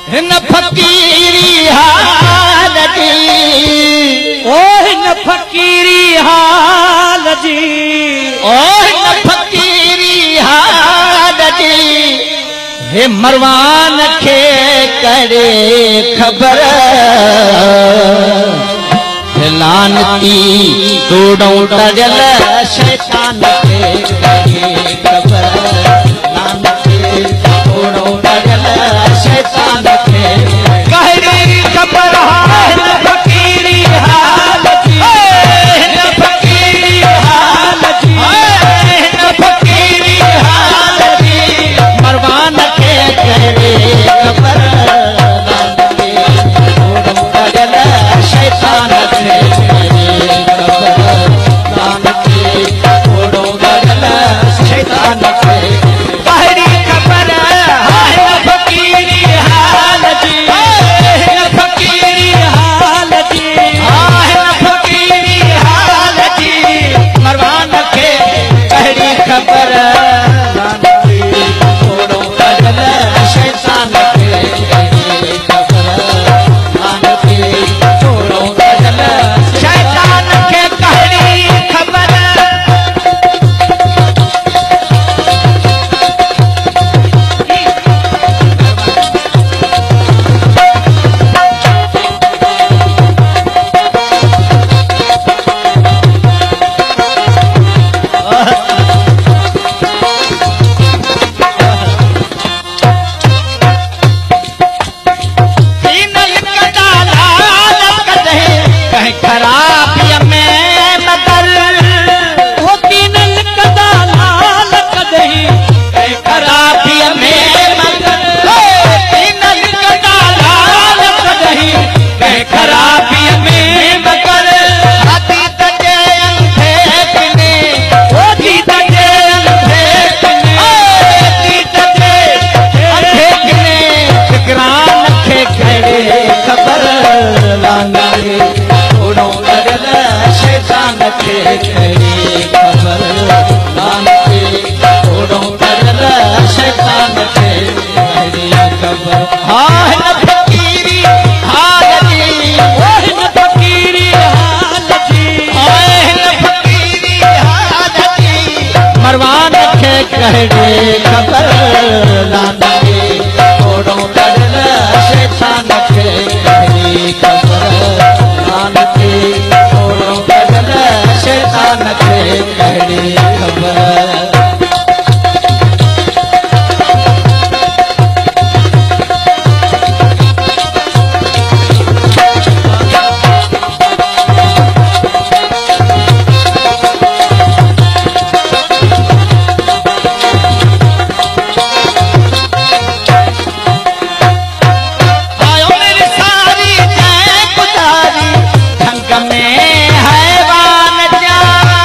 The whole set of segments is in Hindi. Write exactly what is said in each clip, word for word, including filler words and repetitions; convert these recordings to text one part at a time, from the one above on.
हिन फकीरी हाल जी ओ हिन फकीरी हाल जी ओ हिन फकीरी हाल जी हे मरवान खे करे खबर लानती तोड़ो तजल शैतान खे करे खबर लानती तोड़ो तजल शैतान खे कहरी खबर हाल फकीरी हाल जी हिन फकीरी हाल जी हिन फकीरी हाल जी मरवान खे करे खबर लानती तोड़ो तजल शैतान खे करे खबर लानती तोड़ो तजल शैतान खे कहरी खबर हाल फकीरी हाल जी हिन फकीरी हाल जी हिन फकीरी हाल जी मरवान खे कहरी खबर लानती तोड़ो तजल शैतान खे करे खबर लानती तोड़ो तजल शैतान खे कहरी खबर पीनल कदा लाल कदहे कहीं खराबिय में मगर ओ पीनल कदा लाल कदही कहीं खराबिय में मगर पीनल कदा लाल कदही कहीं खराबिय में मगर हाथी तजे अंधे किने ओ जी तजे अंधे किने हाथी तजे अंधे किने फिकरान खे करे खबर लांगे तोड़ो तजल शैतान खे करे खबर लांगे तोड़ो तजल शैतान खे करे खबर हाँ हिन फकीरी हाल जी ओ हिन फकीरी हाल जी हाँ हिन फकीरी हाल जी मरवान खे करे खबर लांगे तोड़ो तजल शैतान खे करे खबर लानती तोड़ो तजल शैतान खे करे खबर आयो मेरी सारी जय गुजारी ढंग में हैवान जा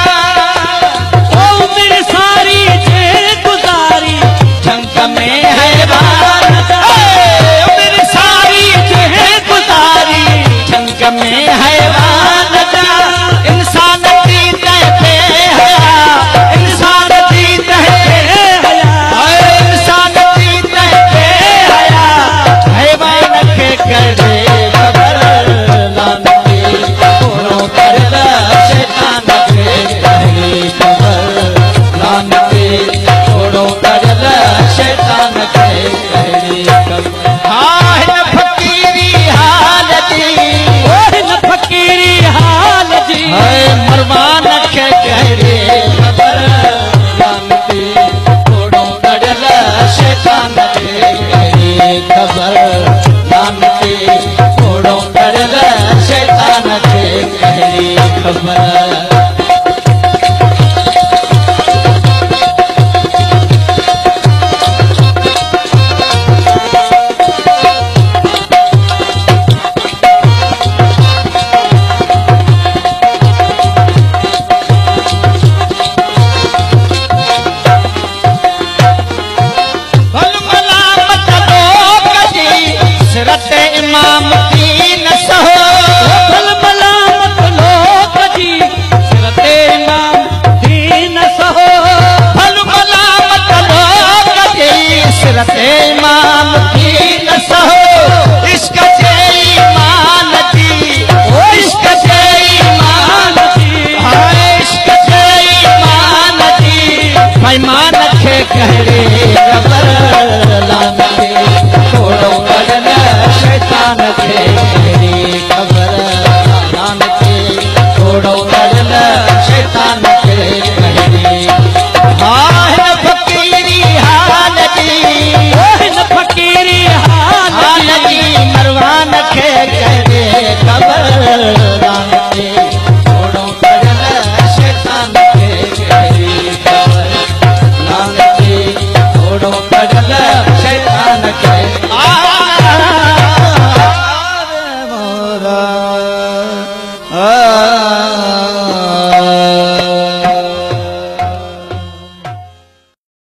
ओ मेरी सारी जे गुजारी ढंग में हैवान जा ओ मेरी सारी जय गुजारी ढंग में हैवान जा इंसान की तहते हया इंसान की तहते हया इंसान की तहते हया हैवान खे करे खबर लानती तोड़ो तजल शैतान खे करे खबर लानती तोड़ो तजल शैतान खे करे खबर हाँ हिन फकीरी हाल जी ओ हिन फकीरी हाल जी हाय मरवान खे करे खबर लानती तोड़ो तजल शैतान खे करे खबर लानती तोड़ो तजल शैतान खे करे खबर भल मलामत लोग जी सिरत इमाम की न सहो भल मलामत लोग जी सिरत इमाम दीन सहो भल मलामत लोग जी सिरत इमाम की न सहो चलो